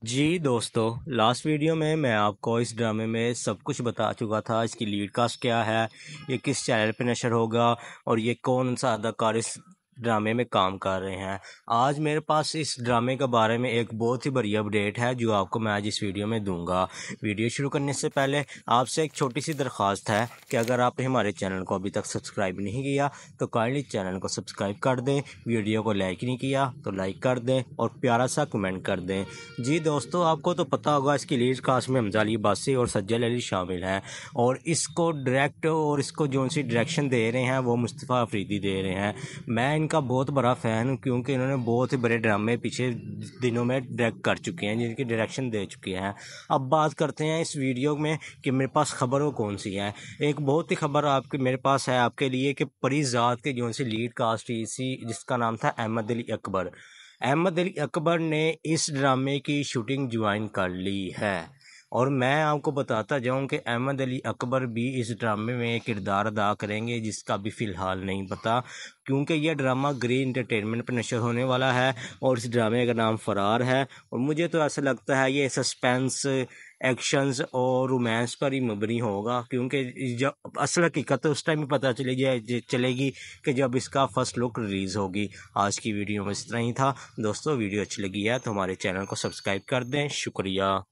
जी दोस्तों, last video में मैं आपको इस ड्रामे में सब कुछ बता चुका था। इसकी लीड कास्ट क्या है, ये किस चैनल पे नशर होगा और ये कौन सा अदाकार इस ड्रामे में काम कर रहे हैं। आज मेरे पास इस ड्रामे के बारे में एक बहुत ही बड़ी अपडेट है जो आपको मैं आज इस वीडियो में दूंगा। वीडियो शुरू करने से पहले आपसे एक छोटी सी दरख्वास्त है कि अगर आपने हमारे चैनल को अभी तक सब्सक्राइब नहीं किया तो काइंडली चैनल को सब्सक्राइब कर दें, वीडियो को लाइक नहीं किया तो लाइक कर दें और प्यारा सा कमेंट कर दें। जी दोस्तों, आपको तो पता होगा इसकी लीड कास्ट में हमजा अली बासी और सज्जल अली शामिल हैं और इसको डायरेक्ट और इसको जो सी डायरेक्शन दे रहे हैं वो मुस्तफ़ा अफरीदी दे रहे हैं। मैं इनका बहुत बड़ा फ़ैन हूँ क्योंकि इन्होंने बहुत ही बड़े ड्रामे पीछे दिनों में डायरेक्ट कर चुके हैं, जिनकी डायरेक्शन दे चुके हैं। अब बात करते हैं इस वीडियो में कि मेरे पास खबरों कौन सी है। एक बहुत ही खबर आपके मेरे पास है आपके लिए कि परी ज़ात के जो सी लीड कास्ट थी जिसका नाम था अहमद अली अकबर। अहमद अली अकबर ने इस ड्रामे की शूटिंग ज्वाइन कर ली है और मैं आपको बताता जाऊं कि अहमद अली अकबर भी इस ड्रामे में एक किरदार अदा करेंगे जिसका भी फ़िलहाल नहीं पता, क्योंकि यह ड्रामा ग्रीन एंटरटेनमेंट पर नशर होने वाला है और इस ड्रामे का नाम फरार है। और मुझे तो ऐसा लगता है ये सस्पेंस, एक्शंस और रोमांस पर ही मबनी होगा, क्योंकि जब असल हकीकत तो उस टाइम ही पता चलेगी कि जब इसका फर्स्ट लुक रिलीज़ होगी। आज की वीडियो में इस तरह ही था दोस्तों। वीडियो अच्छी लगी है तो हमारे चैनल को सब्सक्राइब कर दें। शुक्रिया।